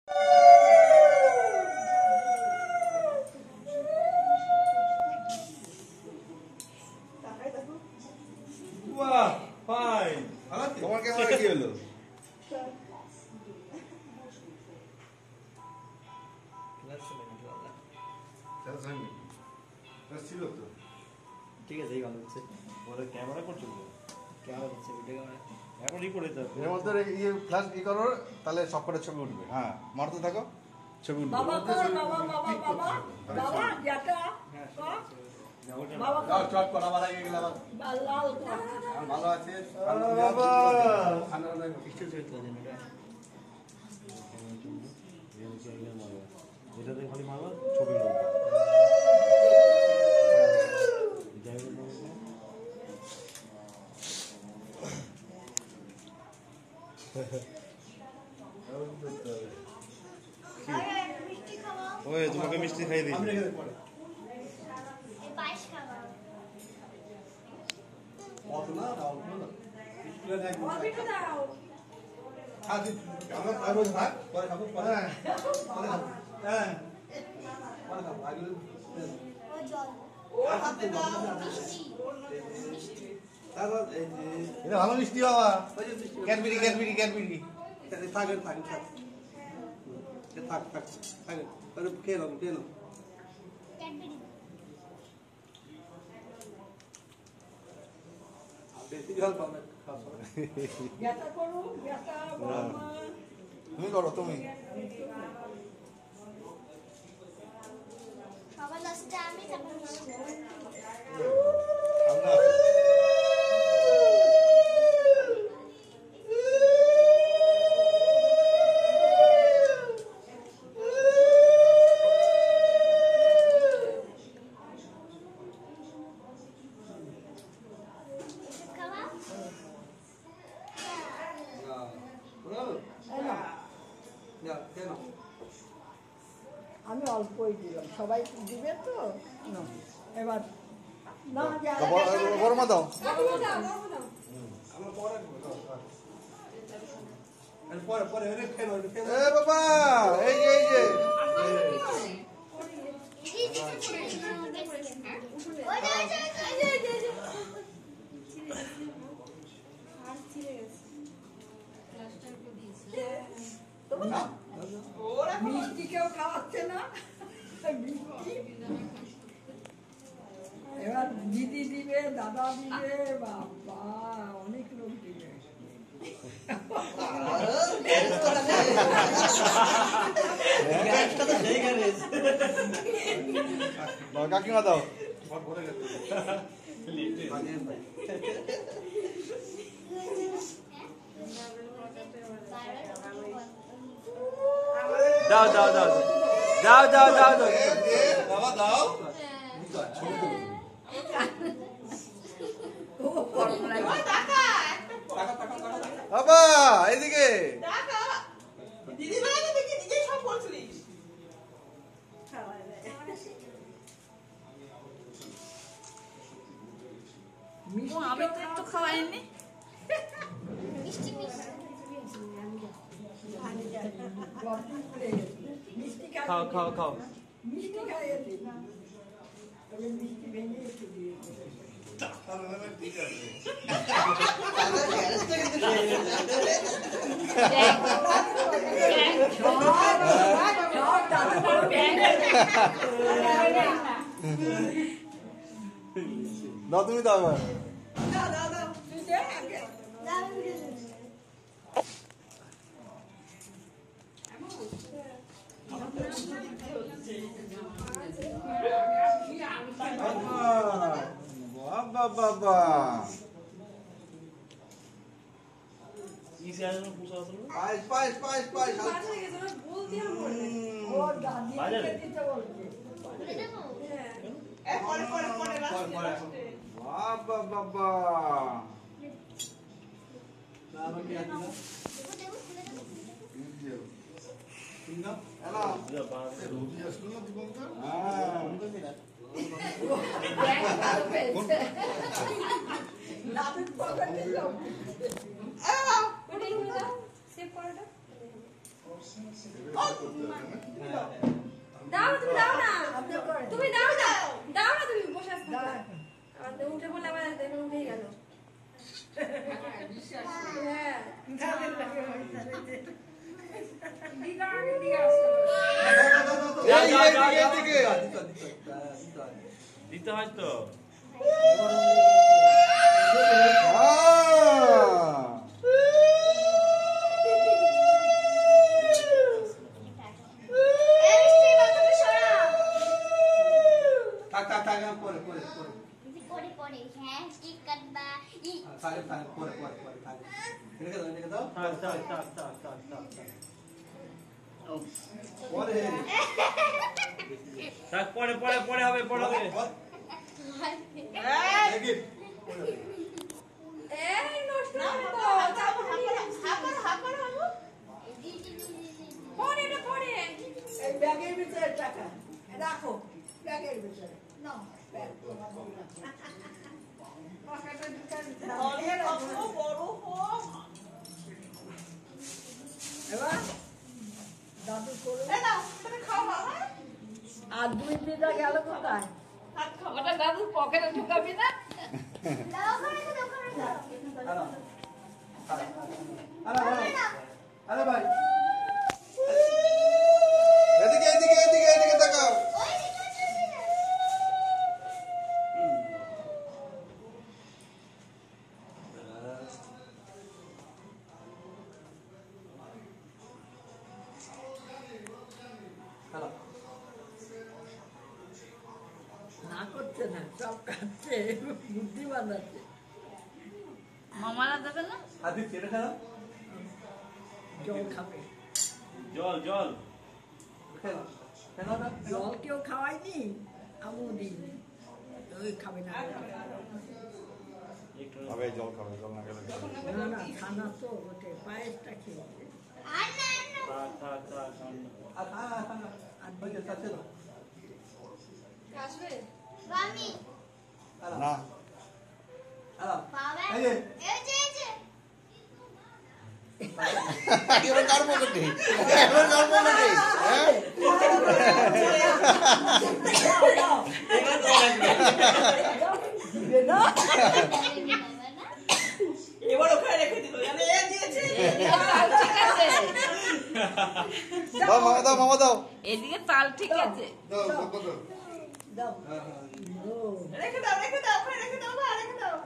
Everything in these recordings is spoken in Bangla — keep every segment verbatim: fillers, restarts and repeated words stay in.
বাহ ফাইন তোমার ক্যামেরা কি হলো ছিল তো ঠিক আছে এই ভালো হচ্ছে বলে ক্যামেরা করছো ক্যামেরা হচ্ছে ভিডিও ক্যামেরা এখন ই করে দাও এর মধ্যে এই ফ্ল্যাশ ই করো তাহলে সব করে ছবি উঠবে হ্যাঁ মারতে থাকো ছবি উঠবে বাবা কর বাবা বাবা বাবা বাবা যেটা বাবা দাও চট করা মারা গিয়ে গেল লাল ভালো আছে বাবা খানা না স্টিল সেট করে দেন এটা এটাতে খালি মারবা ছবি উঠবে ওই তোমাকে মিষ্টি খাই দিই এই পায়েস খাবা কত না দাও না মিষ্টি না দাও মিষ্টি দাও আজ আমরা খাবো ভাত পরে খাবো পরে পরে খাবো হ্যাঁ পরে খাবো আগে ও জল ও হাতে দাও মিষ্টি মিষ্টি দাদা এই যে এটা ভালো মিষ্টি বাবা ক্যাডবেরি ক্যাডবেরি ক্যাডবেরি এটা থাক থাক থাক থাক থাক থাক তাহলে খেয়ে নাও খেয়ে নাও ক্যাডবেরি বেশি জল পাবে খাও এটা করো এটা বাবা তুমি করো তুমি সবার লাস্টে আমি খাবো আমরা আমি অল্পই দিলাম সবাই দিবে তো এবার না গরমা দাও পরে পরে এ বাবা এই যে এই যে মিষ্টি কেউ খাওয়াচ্ছে না এবার দিদি দিবে দাদা দিবে বাবা অনেক লোক দিবে কাকিমা দাও দাও দাও দাও দাও দাও দাও দাও বাবা দাও বাবা এদিকে দিদি ভাই দেখি নিজে সব বলছিস মিষ্টি আমি তো একটু খাওয়াইনি মিষ্টি মিষ্টি খাও খাও খাও মিষ্টি খাইয়ে দিই তবে মিষ্টি ভেঙে একটু দিয়ে ঠিক আছে দাও তুমি দাও আবার দাও দাও দাও তুই দে আগে দাও বাবা বাবা পায়েস পায়েস পায়েস পায়েস ও দাদি দিতে বলছে পরে পরে পরে বাবা বাবা দাও তুমি দাও না আপনি করেন। তুমি দাও না দাও না তুমি বসে আছো আমাদের উঠে বলে আবার দেখুন উঠেই গেল হ্যাঁ দিতে হয় তো থাক থাক থাক পরে পরে পরে পরে পরে হ্যাঁ কি করবা ই থাক থাক পরে পরে পরে থাক রেখে দাও রেখে দাও থাক থাক থাক থাক থাক থাক থাক পরে থাক পরে পরে পরে হবে পরে হবে দেখি এই নষ্ট হবে তো যাবো হাপর হাপর হবো পরে এটা পরে এই ব্যাগের ভিতরে টাকা রাখো ব্যাগের ভিতরে নাও ব্যাগ এবার দাদু করে আর দুই দিনটা গেল কোথায় ওটা দাদু পকেটে ঢুকাবি না দাও করে দাও করে দাও আরে আরে আরে ভাই এদিকে এদিকে এদিকে এদিকে তাকাও ওই দিকে হ্যালো না করছে না সব কাটছে বুদ্ধি বাঁধাচ্ছে মামারা দেবে না আদি কেটে খেলো জল খাবে জল জল খেলো খেলো না জল কেউ খাওয়ায়নি আমিও দিইনি ওই খাবে না একটু খাবে জল খাবে জল না খেলে না না খানা তো ওকে পায়েসটা খেয়েছে আর না না থাক থাক থাক আর হ্যাঁ হ্যাঁ আর বলতে চাচ্ছে না আসবে বামি না হ্যালো বাবা এই যে এই যে এই যে এবার কার পকেটে এবার কার পকেটে হ্যাঁ দিবে না এবার ওখানে রেখে দিল জানে এ দিয়েছে ঠিক আছে দাও মামা দাও মামা দাও এদিকে তাল ঠিক আছে দাও দাও দাও দাও হ্যাঁ হ্যাঁ ও রেখে দাও রেখে দাও ওখানে রেখে দাও ভাই রেখে দাও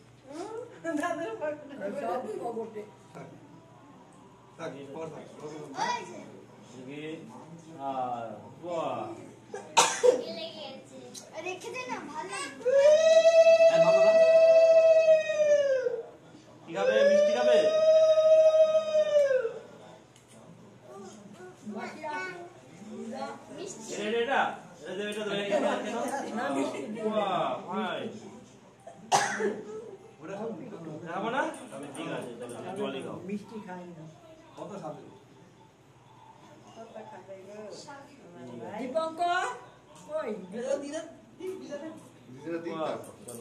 সব কবটে থাক পর থাক ওই যে এদিকে আর বাহ গেলে গেছে রেখে দে না ভালো এই মামা কি খাবে মিষ্টি খাবে বাকি আছে মিষ্টি এটা এটা এটা এটা এটা এটা না মিষ্টি দিবে বাহ ভাই ওটা খাবো না ঠিক আছে তাহলে জলই খাও মিষ্টি খাই না কত খাবে দীপঙ্কর ওই দিদিরা তিনটা বাহ, চলো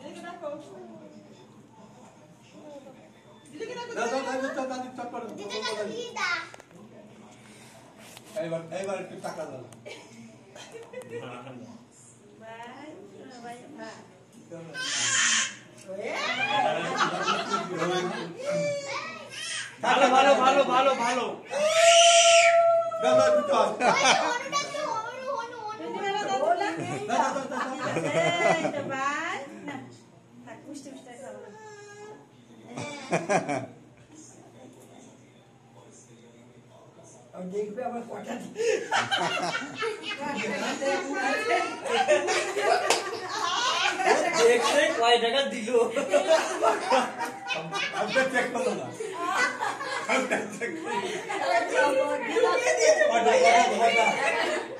দাও দাও দাও দাও দাও চট করে দিতে না দিয়ে দা এইবার এইবার একটু টাকা দাও ভালো ভালো ভালো ভালো ভালো দাও দাও একটু দাও অনুটা তো অনু অনু অনু দাও দাও দাও আর দেখবে আমার কটা দেখছে কয় টাকা দিল আপনি চেক করো না আপনি চেক করো কটা কটা কটা